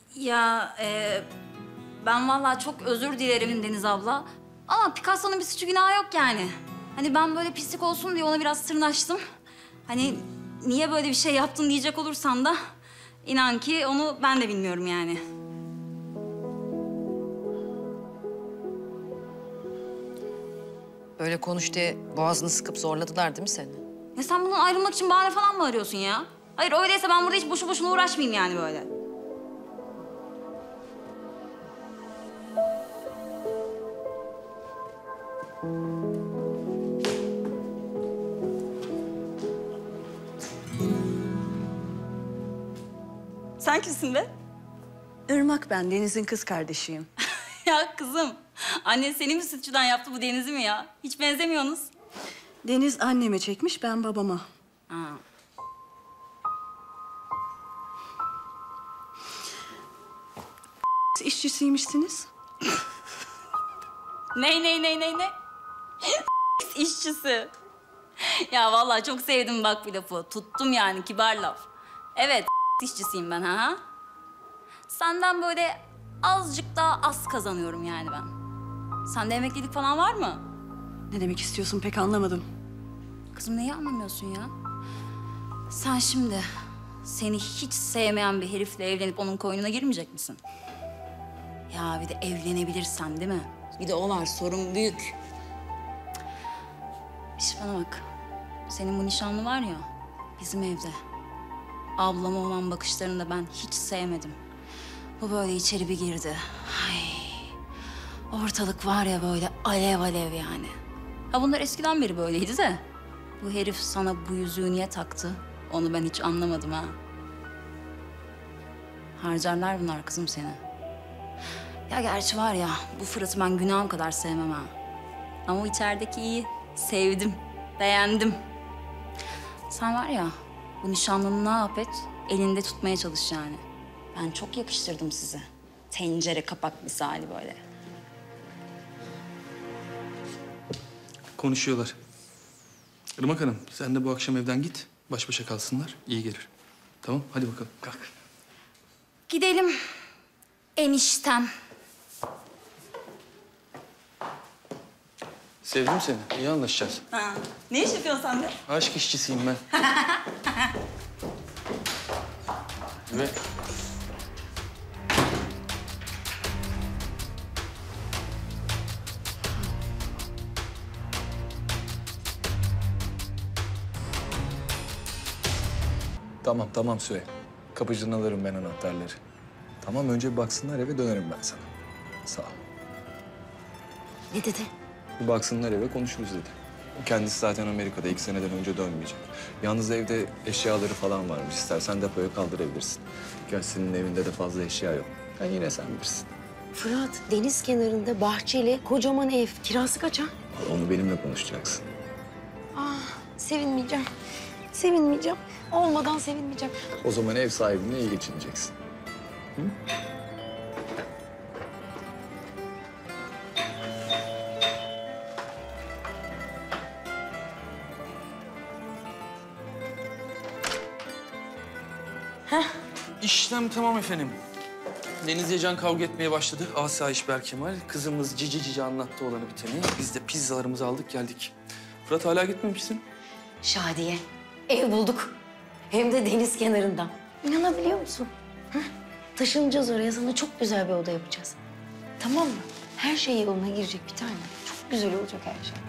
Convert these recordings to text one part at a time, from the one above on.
Ben vallahi çok özür dilerim Deniz abla. Ama Picasso'nun bir suçu günahı yok yani. Hani ben böyle pislik olsun diye ona biraz tırnaştım. Hani niye böyle bir şey yaptın diyecek olursan da... inan ki onu ben de bilmiyorum yani. Böyle konuş diye boğazını sıkıp zorladılar değil mi seni? Ya sen bundan ayrılmak için bahane falan mı arıyorsun ya? Hayır öyleyse ben burada hiç boşu boşuna uğraşmayayım yani böyle. Sen kimsin be? Irmak ben, Deniz'in kız kardeşiyim. Ya kızım, annen seni mi sütçüden yaptı bu Deniz'i mi ya? Hiç benzemiyorsunuz. Deniz anneme çekmiş, ben babama. Ha. İşçisiymişsiniz. Ne? İşçisi. Ya vallahi çok sevdim bak bu lafı. Tuttum yani kibar laf. Evet, işçisiyim ben ha. Senden böyle azıcık daha az kazanıyorum yani ben. Sende emeklilik falan var mı? Ne demek istiyorsun pek anlamadım. Kızım neyi anlamıyorsun ya? Sen şimdi seni hiç sevmeyen bir herifle evlenip onun koynuna girmeyecek misin? Ya bir de evlenebilirsen değil mi? Bir de o var, sorun büyük. İş bana bak. Senin bu nişanlı var ya, bizim evde. Ablama olan bakışlarını da ben hiç sevmedim. Bu böyle içeri bir girdi. Ay, ortalık var ya böyle alev alev yani. Ha bunlar eskiden beri böyleydi de. Bu herif sana bu yüzüğü niye taktı? Onu ben hiç anlamadım ha. Harcarlar bunlar kızım seni. Ya gerçi var ya, bu Fırat'ı ben günahım kadar sevmem ha. Ama o içerideki iyi. Sevdim, beğendim. Sen var ya, bu nişanlını ne yap et, elinde tutmaya çalış yani. Ben çok yakıştırdım size. Tencere kapak misali böyle. Konuşuyorlar. Irmak Hanım, sen de bu akşam evden git. Baş başa kalsınlar, iyi gelir. Tamam, hadi bakalım, kalk. Gidelim eniştem. Sevdim seni, iyi anlaşacağız. Ha, ne iş yapıyorsun sen de? Aşk işçisiyim ben. Ve Tamam Süheyl. Kapıcıdan alırım ben anahtarları. Tamam önce bir baksınlar eve dönerim ben sana. Sağ ol. Ne dedi? Bir baksınlar eve konuşuruz dedi. Kendisi zaten Amerika'da 2 seneden önce dönmeyecek. Yalnız evde eşyaları falan varmış. İstersen depoya kaldırabilirsin. Gerçi senin evinde de fazla eşya yok. Yani yine sen bilirsin. Fırat, deniz kenarında bahçeli, kocaman ev. Kirası kaç ha? Onu benimle konuşacaksın. Sevinmeyeceğim. Sevinmeyeceğim. Olmadan sevinmeyeceğim. O zaman ev sahibine iyi geçineceksin. işlem tamam efendim. Deniz'le Can kavga etmeye başladı. Asayiş Berkemal. Kızımız cici anlattı olanı biteni. Biz de pizzalarımızı aldık geldik. Fırat hala gitmemişsin. Şadiye, ev bulduk. Hem de deniz kenarında. İnanabiliyor musun? Hı? Taşınacağız oraya. Sana çok güzel bir oda yapacağız. Tamam mı? Her şey yoluna girecek bir tane. Çok güzel olacak her şey.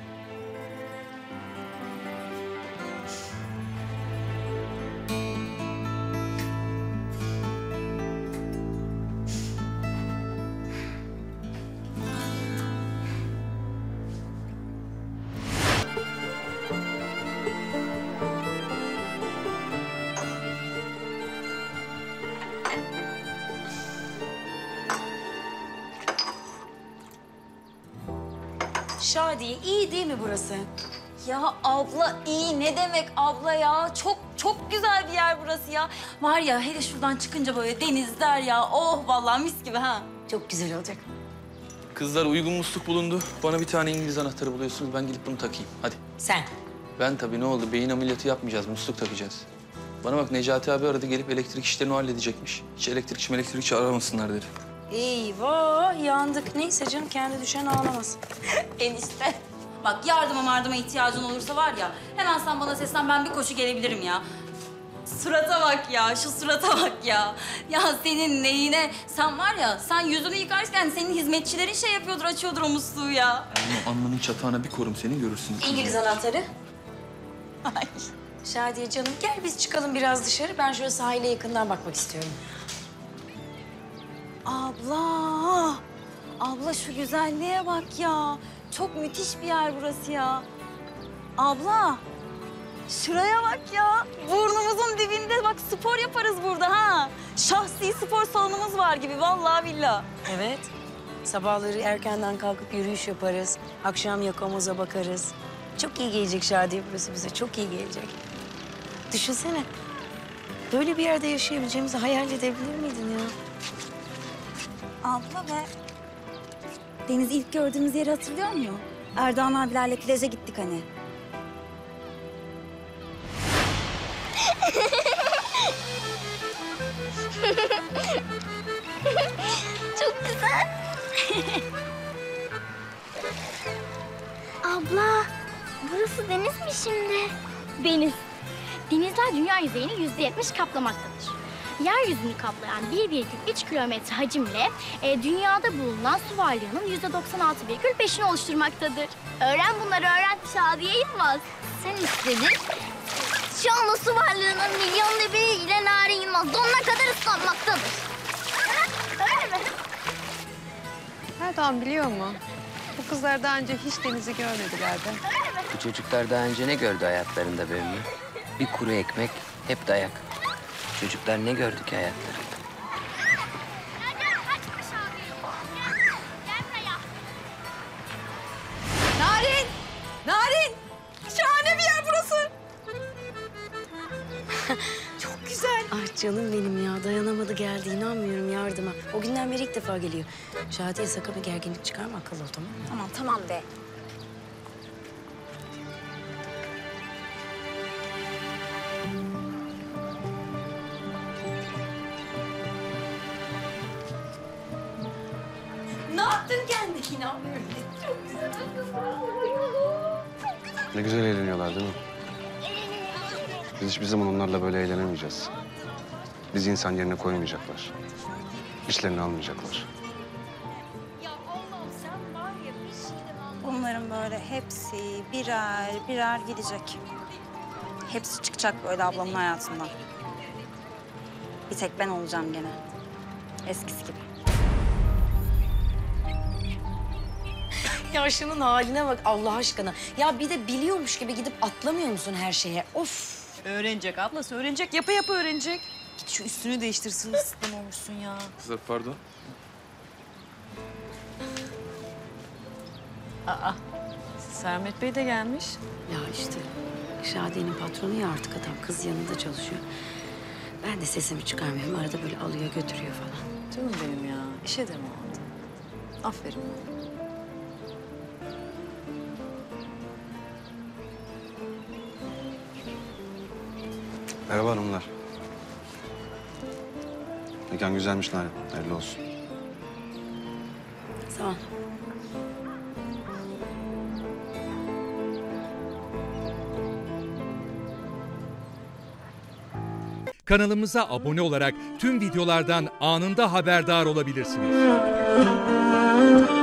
Şadiye, iyi değil mi burası? Ya abla iyi ne demek abla ya? Çok güzel bir yer burası ya. Var ya hele şuradan çıkınca böyle denizler ya. Oh vallahi mis gibi ha. Çok güzel olacak. Kızlar uygun musluk bulundu. Bana bir tane İngiliz anahtarı buluyorsunuz. Ben gidip bunu takayım. Hadi. Sen. Ben tabii ne oldu? Beyin ameliyatı yapmayacağız. Musluk takacağız. Bana bak, Necati abi aradı, gelip elektrik işlerini o halledecekmiş. Hiç elektrikçi aramasınlar dedi. Eyvah yandık. Neyse canım kendi düşen ağlamasın. Enişte. Bak yardıma ihtiyacın olursa var ya, hemen sen bana seslen, ben bir koşu gelebilirim ya. Surata bak ya, şu surata bak ya. Ya senin neyine, sen var ya, sen yüzünü yıkarken senin hizmetçilerin şey yapıyordur, açıyordur o musluğu ya. Ama alnının çatağına bir korum seni, görürsün. İngiliz anahtarı. Ay. Şadiye canım gel biz çıkalım biraz dışarı. Ben şöyle sahile yakından bakmak istiyorum. Abla, abla şu güzelliğe bak ya. Çok müthiş bir yer burası ya. Abla, şuraya bak ya. Burnumuzun dibinde bak, spor yaparız burada ha. Şahsi spor salonumuz var gibi vallahi billahi. Evet. Sabahları erkenden kalkıp yürüyüş yaparız. Akşam yakamoza bakarız. Çok iyi gelecek Şadiye burası bize. Çok iyi gelecek. Düşünsene. Böyle bir yerde yaşayabileceğimizi hayal edebilir miydin ya? Abla be. Deniz ilk gördüğümüz yeri hatırlıyor musun? Erdoğan abilerle plaja gittik hani. Çok güzel. Abla, burası deniz mi şimdi? Deniz. Denizler dünya yüzeyini %70 kaplamaktadır. Yeryüzünü kaplayan 1,3 kilometre hacimle dünyada bulunan su varlığının %96,5'ini oluşturmaktadır. Öğren bunları, öğren. Şadiye Yılmaz. Sen istedin. Şu anda su varlığının milyonda biriyle Nari Yılmaz donuna kadar ıslanmaktadır. Öyle mi? Erdoğan biliyor mu? Bu kızlar daha önce hiç denizi görmediler de. Bu çocuklar daha önce ne gördü hayatlarında be Ümmü? Bir kuru ekmek, hep dayak. Çocuklar ne gördü ki hayatlarında? Narin! Narin! Şahane bir yer burası. Çok güzel. Ah canım benim ya. Dayanamadı geldi. İnanmıyorum yardıma. O günden beri ilk defa geliyor. Şadiye sakın bir gerginlik çıkarma. Akıllı ol tamam mı? Tamam be. Ne yaptın kendi? İnanmıyorum. Ne güzel eğleniyorlar değil mi? Biz hiçbir zaman onlarla böyle eğlenemeyeceğiz. Bizi insan yerine koymayacaklar. İşlerini almayacaklar. Bunların böyle hepsi birer birer gidecek. Hepsi çıkacak böyle ablamın hayatından. Bir tek ben olacağım gene. Eskisi gibi. Ya şunun haline bak Allah aşkına. Ya bir de biliyormuş gibi gidip atlamıyor musun her şeye? Of! Öğrenecek ablası, öğrenecek. Yapa yapa öğrenecek. Git şu üstünü değiştirsin, ısıtma olursun ya. Kızlar pardon. Sermet Bey de gelmiş. Ya işte Şadiye'nin patronu ya artık adam. Kız yanında çalışıyor. Ben de sesimi çıkarmıyorum. Arada böyle alıyor götürüyor falan. Canım benim ya. İşe de mi aldı? Aferin. Merhaba hanımlar. Mekan güzelmiş Narin. Hayırlı olsun. Sağ ol. Kanalımıza abone olarak tüm videolardan anında haberdar olabilirsiniz.